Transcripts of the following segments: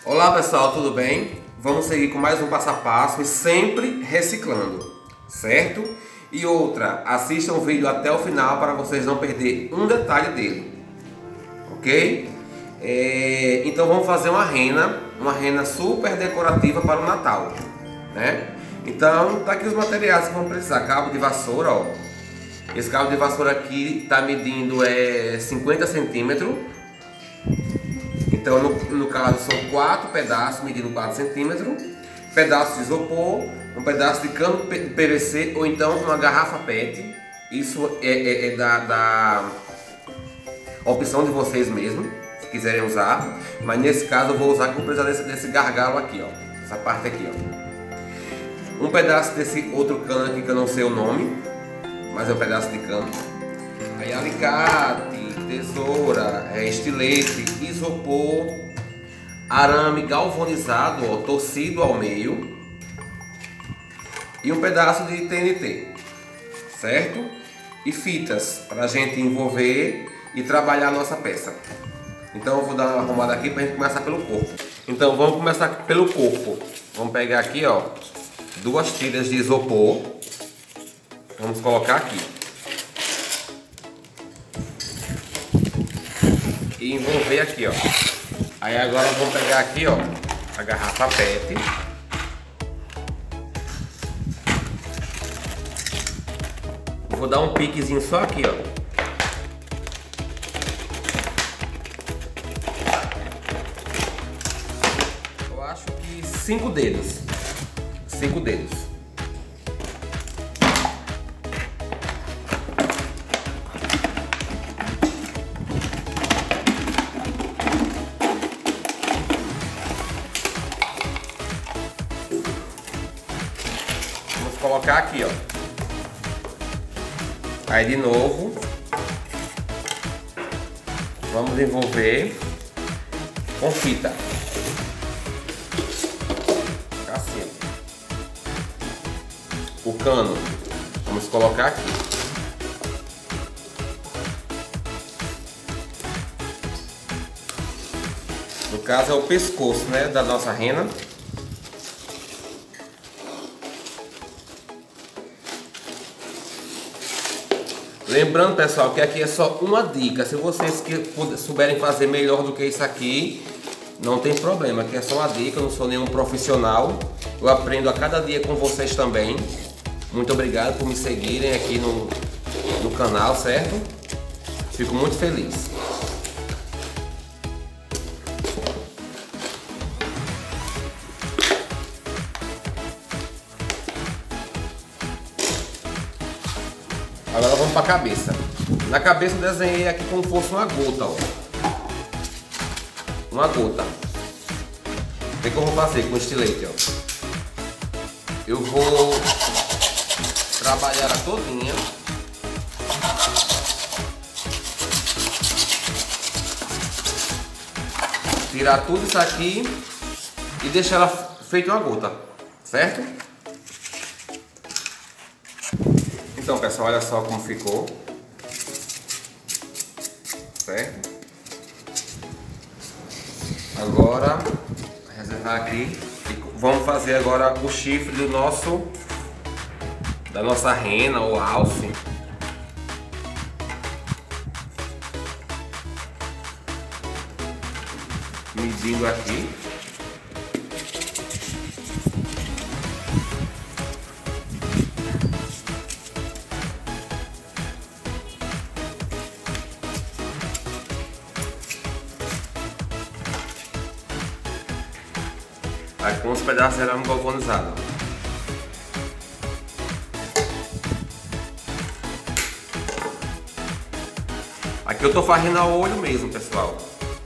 Olá pessoal, tudo bem? Vamos seguir com mais um passo a passo e sempre reciclando, certo? E outra, assistam o vídeo até o final para vocês não perderem um detalhe dele, ok? Então vamos fazer uma rena super decorativa para o Natal, né? Então tá aqui os materiais que vamos precisar. Cabo de vassoura, ó. Esse cabo de vassoura aqui está medindo 50 centímetros. Então no caso são 4 pedaços medindo 4 centímetros, pedaço de isopor, um pedaço de cano PVC ou então uma garrafa PET. Isso é da opção de vocês mesmo, se quiserem usar. Mas nesse caso eu vou usar, que eu vou precisar desse gargalo aqui, ó, essa parte aqui, ó. Um pedaço desse outro cano aqui que eu não sei o nome, mas é um pedaço de cano. Aí alicate, tesoura, estilete, isopor, arame galvanizado, ó, torcido ao meio, e um pedaço de TNT, certo? E fitas para a gente envolver e trabalhar a nossa peça. Então eu vou dar uma arrumada aqui para a gente começar pelo corpo. Então vamos começar pelo corpo. Vamos pegar aqui, ó, 2 tiras de isopor. Vamos colocar aqui e envolver aqui, ó. Aí agora vamos pegar aqui, ó, a garrafa PET. Vou dar um piquezinho só aqui, ó. Eu acho que 5 dedos. 5 dedos. Colocar aqui, ó. Aí de novo vamos envolver com fita assim. O cano vamos colocar aqui. No caso é o pescoço, né, da nossa rena. Lembrando, pessoal, que aqui é só uma dica. Se vocês souberem fazer melhor do que isso aqui, não tem problema. Aqui é só uma dica, eu não sou nenhum profissional. Eu aprendo a cada dia com vocês também. Muito obrigado por me seguirem aqui no canal, certo? Fico muito feliz. Agora vamos para a cabeça. Na cabeça eu desenhei aqui como se fosse uma gota, ó. Uma gota. O que eu vou fazer com o estilete, ó? Eu vou trabalhar a todinha. Tirar tudo isso aqui e deixar ela feita uma gota, certo? Então pessoal, olha só como ficou, certo? Agora, reservar aqui e vamos fazer agora o chifre da nossa rena ou alce. Medindo aqui. Aí com os pedaços de arame galvanizado. Aqui eu tô fazendo a olho mesmo, pessoal.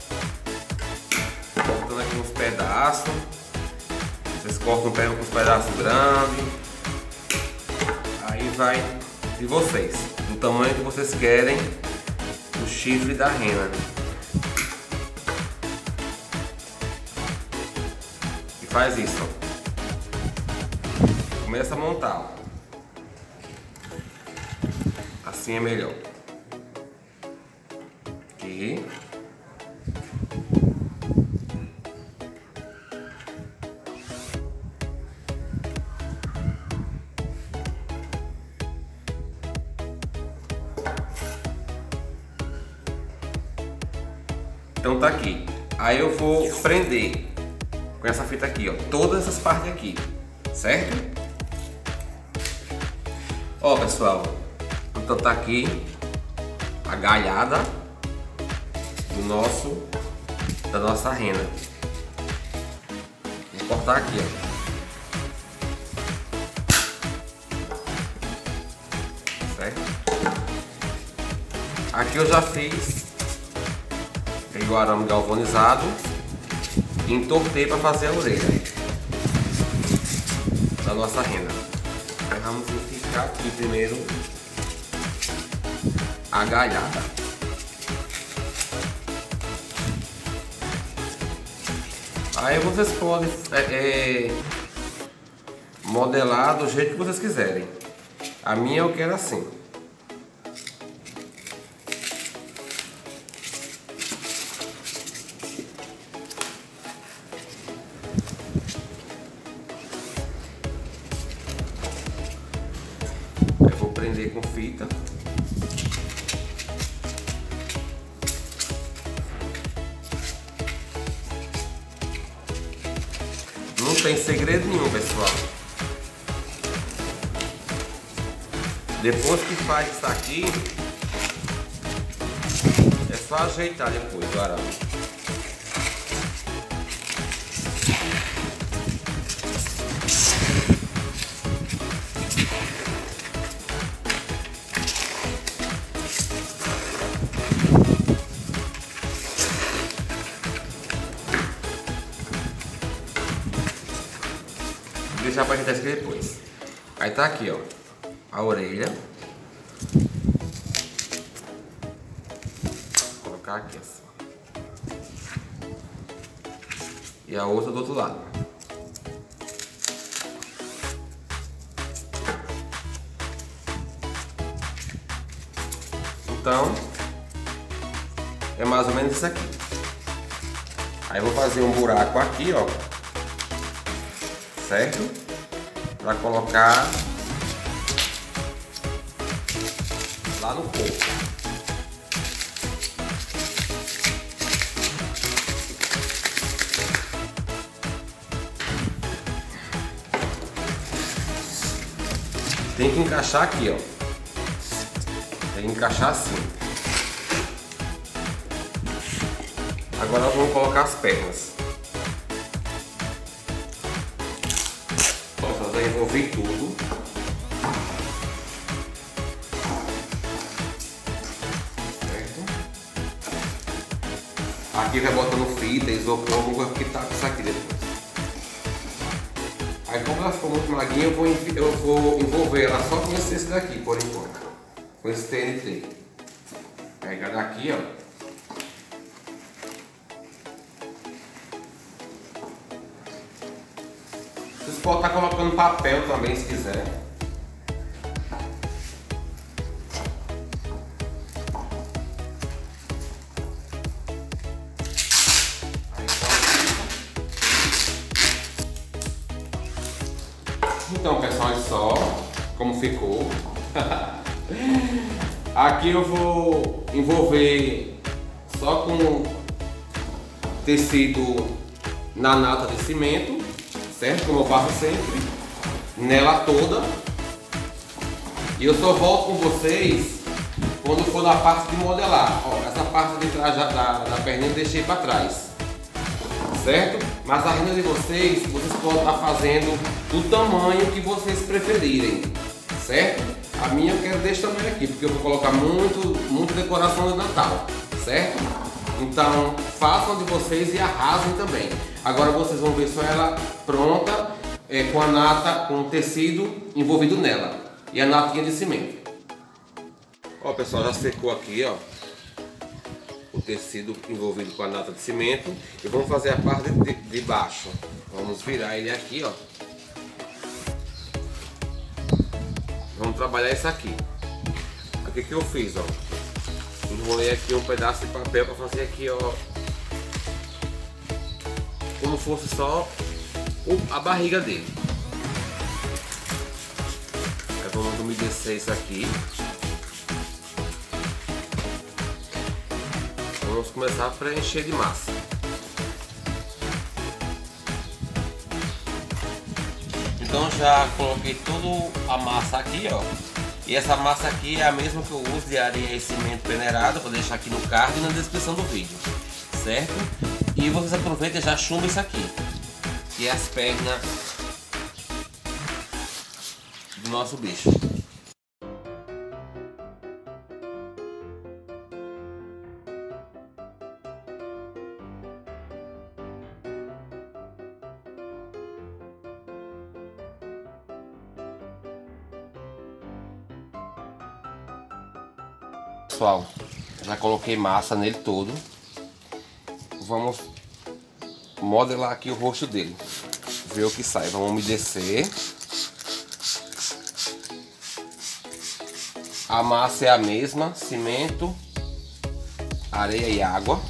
Cortando aqui uns pedaços. Vocês cortam uns pedaços grandes. Aí vai de vocês, do tamanho que vocês querem o chifre da rena. Faz isso, ó. Começa a montar, ó. Assim é melhor. Aqui. Então tá aqui. Aí eu vou prender com essa fita aqui, ó, todas essas partes aqui, certo? Ó, pessoal, então tá aqui a galhada da nossa rena. Vou cortar aqui, ó. Certo? Aqui eu já fiz o arame galvanizado e entortei para fazer a orelha da nossa rena. Aí vamos ficar aqui primeiro a galhada. Aí vocês podem modelar do jeito que vocês quiserem. A minha eu quero assim. Eu vou prender com fita. Não tem segredo nenhum, pessoal. Depois que faz isso aqui, é só ajeitar depois o arame. Vou deixar pra ajeitar isso aqui depois. Aí tá aqui, ó, a orelha. Vou colocar aqui assim. E a outra do outro lado. Então, é mais ou menos isso aqui. Aí eu vou fazer um buraco aqui, ó. Certo? Para colocar lá no corpo. Tem que encaixar aqui, ó. Tem que encaixar assim. Agora vamos colocar as pernas. Nós vamos envolver tudo. Aqui vai botando fita, isopor, vou quitar com isso aqui depois. Aí como ela ficou muito magrinha, eu vou envolver ela só com esse daqui, por enquanto. Com esse TNT. Pegar daqui, ó. Vocês podem estar colocando papel também, se quiser. Então, pessoal, olha só como ficou. Aqui eu vou envolver só com tecido na nata de cimento, certo? Como eu faço sempre, nela toda. E eu só volto com vocês quando for na parte de modelar. Ó, essa parte de trás da perninha eu deixei para trás, certo? Mas a renda de vocês podem estar fazendo do tamanho que vocês preferirem, certo? A minha eu quero desse tamanho aqui, porque eu vou colocar muito decoração de Natal, certo? Então façam de vocês e arrasem também. Agora vocês vão ver só ela pronta, com a nata, com o tecido envolvido nela e a natinha de cimento. Ó, pessoal, já secou aqui, ó, o tecido envolvido com a nata de cimento. E vamos fazer a parte de baixo. Vamos virar ele aqui, ó. Vamos trabalhar isso aqui. Aqui que eu fiz, ó. Enrolei aqui um pedaço de papel para fazer aqui, ó, como fosse só a barriga dele. Aí vamos umedecer isso aqui. Vamos começar a preencher de massa. Então já coloquei toda a massa aqui, ó. E essa massa aqui é a mesma que eu uso de areia e cimento peneirado. Vou deixar aqui no card e na descrição do vídeo, certo? E vocês aproveitam e já chumbam isso aqui, que é as pernas do nosso bicho. Pessoal, já coloquei massa nele todo. Vamos modelar aqui o rosto dele, ver o que sai. Vamos umedecer. A massa é a mesma, cimento, areia e água.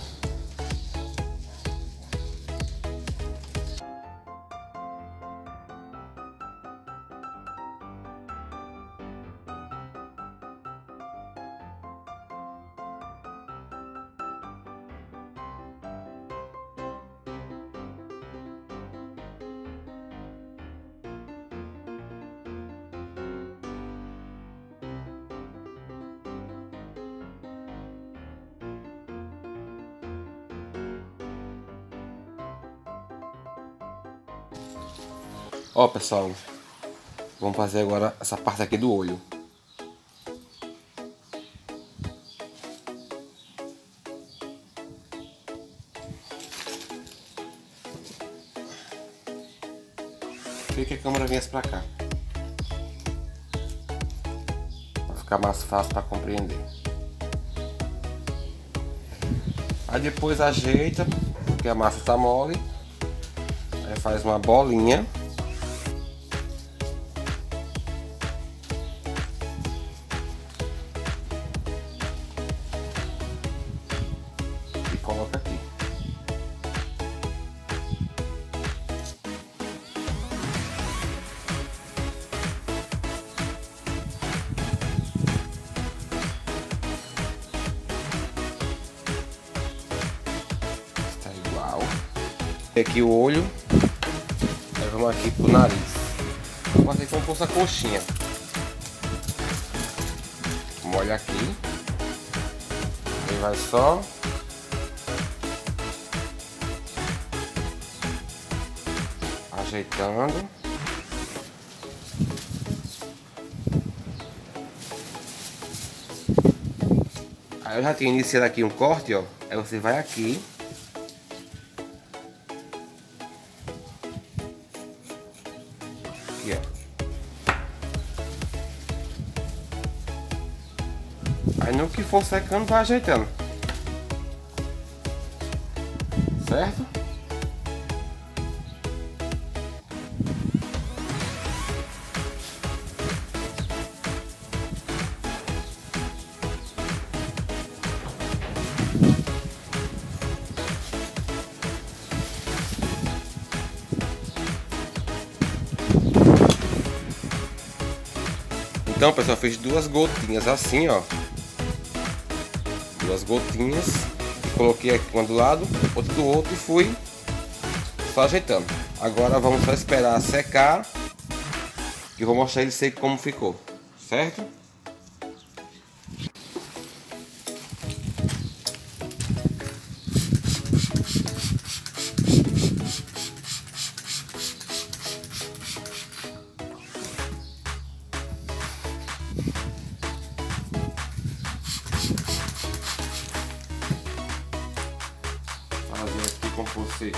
Ó, pessoal, vamos fazer agora essa parte aqui do olho. Queria que a câmera viesse pra cá, pra ficar mais fácil para compreender. Aí depois ajeita, porque a massa tá mole. Aí faz uma bolinha. E coloca aqui. Está igual. Aqui o olho. Aí vamos aqui pro nariz. Vou fazer como se fosse a coxinha. Molha aqui. Aí vai só ajeitando. Aí eu já tinha iniciado aqui um corte, ó. Aí você vai aqui. Aqui, ó. Aí no que for secando, vai ajeitando. Certo? Então, pessoal, fiz duas gotinhas assim, ó. Duas gotinhas. Coloquei aqui uma do lado, outra do outro e fui só ajeitando. Agora vamos só esperar secar e vou mostrar ele seco como ficou, certo? Fazer aqui com você.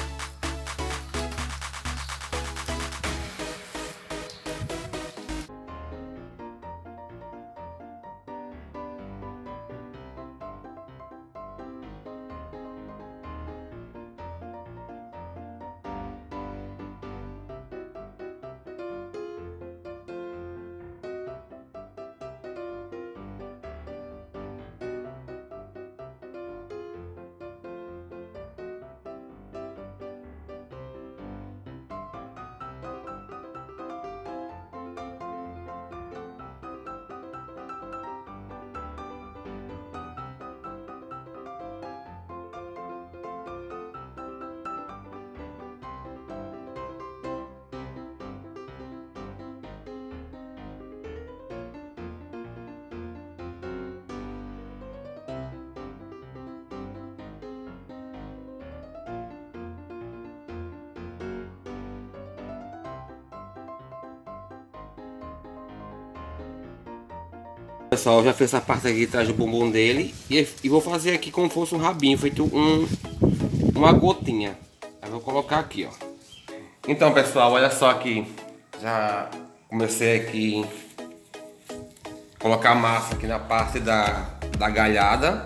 Pessoal, eu já fiz essa parte aqui atrás do bumbum dele e vou fazer aqui como se fosse um rabinho, feito uma gotinha. Aí vou colocar aqui, ó. Então, pessoal, olha só aqui. Já comecei aqui a colocar massa aqui na parte da galhada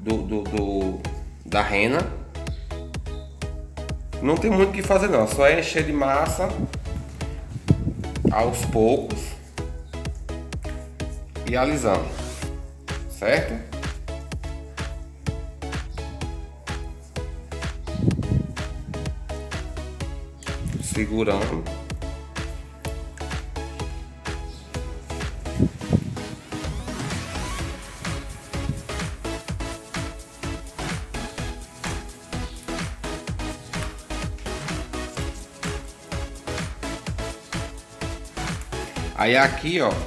da rena. Não tem muito o que fazer não, só é encher de massa aos poucos e alisando, certo? Segurando. Aí aqui, ó,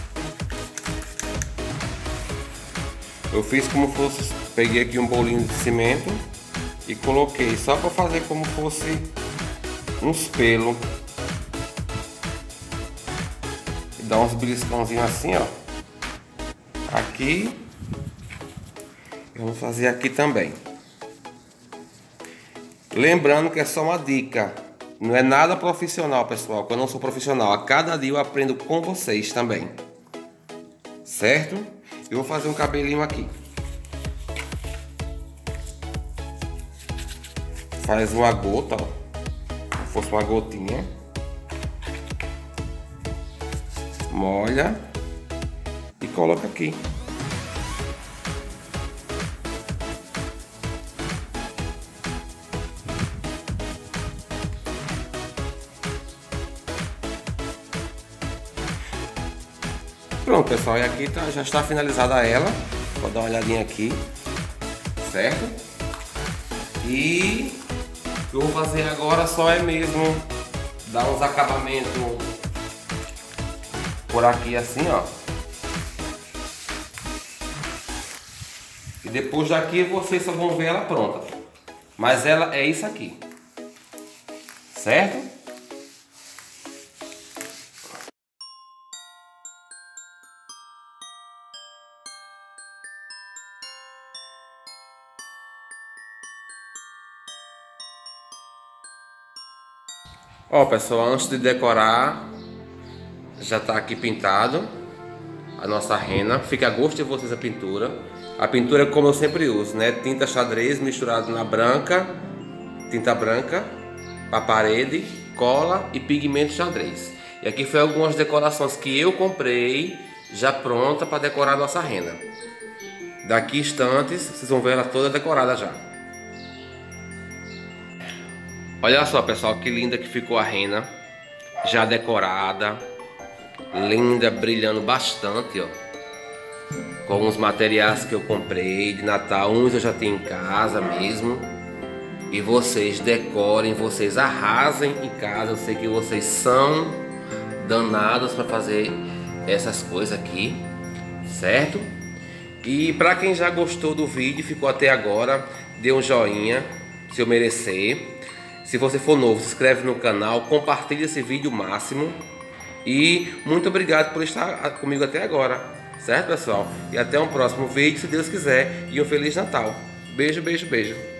eu fiz como fosse, peguei aqui um bolinho de cimento e coloquei só para fazer como fosse uns pelos e dar uns beliscãozinhos assim, ó, aqui. Vamos fazer aqui também, lembrando que é só uma dica, não é nada profissional, pessoal, porque eu não sou profissional, a cada dia eu aprendo com vocês também, certo? Eu vou fazer um cabelinho aqui, faz uma gota, ó, como se fosse uma gotinha, molha e coloca aqui. Pronto, pessoal, e aqui já está finalizada ela. Vou dar uma olhadinha aqui, certo? E o que eu vou fazer agora só é mesmo dar uns acabamentos por aqui assim, ó. E depois daqui vocês só vão ver ela pronta. Mas ela é isso aqui, certo? Ó, pessoal, antes de decorar, já tá aqui pintado a nossa rena. Fica a gosto de vocês a pintura. A pintura é como eu sempre uso, né? Tinta xadrez misturado na branca, tinta branca para parede, cola e pigmento xadrez. E aqui foi algumas decorações que eu comprei já pronta para decorar a nossa rena. Daqui instantes vocês vão ver ela toda decorada já. Olha só, pessoal, que linda que ficou a rena, já decorada, linda, brilhando bastante, ó, com os materiais que eu comprei de Natal, uns eu já tenho em casa mesmo, e vocês decorem, vocês arrasem em casa. Eu sei que vocês são danados para fazer essas coisas aqui, certo? E para quem já gostou do vídeo, ficou até agora, dê um joinha, se eu merecer. Se você for novo, se inscreve no canal, compartilha esse vídeo o máximo. E muito obrigado por estar comigo até agora, certo, pessoal? E até um próximo vídeo, se Deus quiser. E um Feliz Natal. Beijo, beijo, beijo.